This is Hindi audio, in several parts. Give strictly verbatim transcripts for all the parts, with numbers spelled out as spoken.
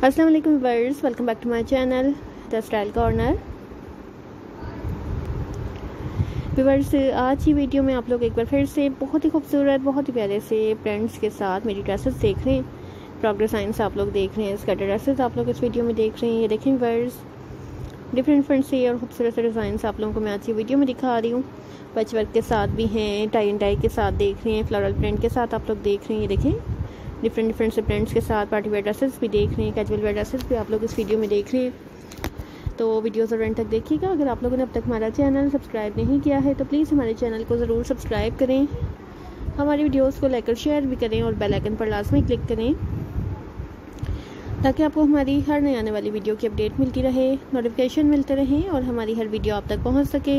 अस्सलाम वालेकुम viewers, welcome back to my channel the style corner. Viewers, आज की वीडियो में आप लोग एक बार फिर से बहुत ही खूबसूरत, बहुत ही प्यारे से प्रिंट्स के साथ मेरी ड्रेसेस देख रहे हैं। फ्रॉक डिज़ाइंस आप लोग देख रहे हैं, स्कर्ट ड्रेसेस आप लोग इस वीडियो में देख रहे हैं। ये देखें व्यूअर्स, डिफरेंट डिफरेंट से और खूबसूरत से डिज़ाइंस आप लोगों को मैं आज की वीडियो में दिखा रही हूँ। पैच वर्क के साथ भी हैं, टाई एंड डाई के साथ देख रहे हैं, फ्लोरल प्रिंट के साथ आप लोग देख रहे हैं। ये देखें, डिफरेंट डिफरेंट से प्रिंट्स के साथ पार्टी वेयर ड्रेसेस भी देख रहे हैं, कैजुअल वेयर ड्रेसेस भी आप लोग इस वीडियो में देख रहे हैं। तो वीडियो ज़रूर एंड तक देखिएगा। अगर आप लोगों ने अब तक हमारा चैनल सब्सक्राइब नहीं किया है तो प्लीज़ हमारे चैनल को ज़रूर सब्सक्राइब करें, हमारी वीडियोस को लाइक और शेयर भी करें और बेल आइकन पर लाजमी क्लिक करें ताकि आपको हमारी हर नई आने वाली वीडियो की अपडेट मिलती रहे, नोटिफिकेशन मिलते रहें और हमारी हर वीडियो आप तक पहुँच सके।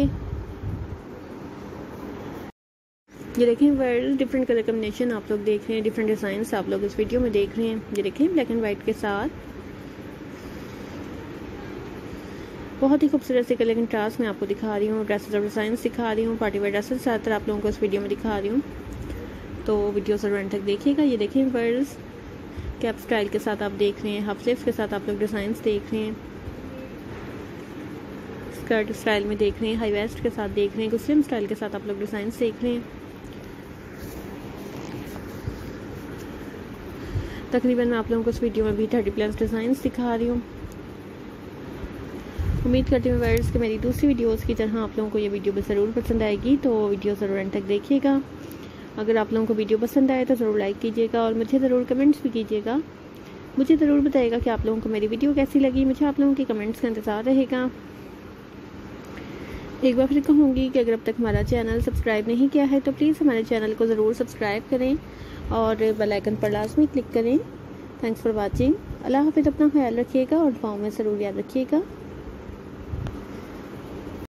ये देखें वर्ल्ड डिफरेंट कलर कम्बिनेशन आप लोग देख रहे हैं, डिफरेंट डिज़ाइंस आप लोग इस वीडियो में देख रहे हैं। ये देखें, ब्लैक एंड वाइट के साथ बहुत ही खूबसूरत से कलर कंट्रास्ट में आपको दिखा रही हूँ, ड्रेसेस और डिज़ाइंस दिखा रही हूँ, पार्टी वेयर ड्रेसेस ज़्यादातर आप लोगों को इस वीडियो में दिखा रही हूँ। तो वीडियो ज़रूर एंड तक देखिएगा। ये देखें वर्ल्ड, कैप स्टाइल के साथ आप देख रहे हैं, हाफ स्लीव्स के साथ आप लोग डिज़ाइंस देख रहे हैं, स्कर्ट स्टाइल में देख रहे हैं, हाई वेस्ट के साथ देख रहे हैं, कुछ स्लिम स्टाइल के साथ आप लोग डिज़ाइंस देख रहे हैं। तकरीबन मैं आप लोगों को इस वीडियो में भी थर्टी प्लस डिज़ाइंस दिखा रही हूँ। उम्मीद करती हूँ व्यूअर्स कि मेरी दूसरी वीडियोस की तरह आप लोगों को ये वीडियो भी ज़रूर पसंद आएगी। तो वीडियो ज़रूर एंड तक देखिएगा। अगर आप लोगों को वीडियो पसंद आए तो ज़रूर लाइक कीजिएगा और मुझे ज़रूर कमेंट्स भी कीजिएगा। मुझे ज़रूर बताइएगा कि आप लोगों को मेरी वीडियो कैसी लगी। मुझे आप लोगों के कमेंट्स का इंतज़ार रहेगा। एक बार फिर कहूँगी कि अगर अब तक हमारा चैनल सब्सक्राइब नहीं किया है तो प्लीज़ हमारे चैनल को ज़रूर सब्सक्राइब करें और बेल आइकन पर लाजमी क्लिक करें। Thanks for watching. अल्लाह हाफ़िज़। अपना ख्याल रखिएगा और दुआओं में ज़रूर याद रखिएगा।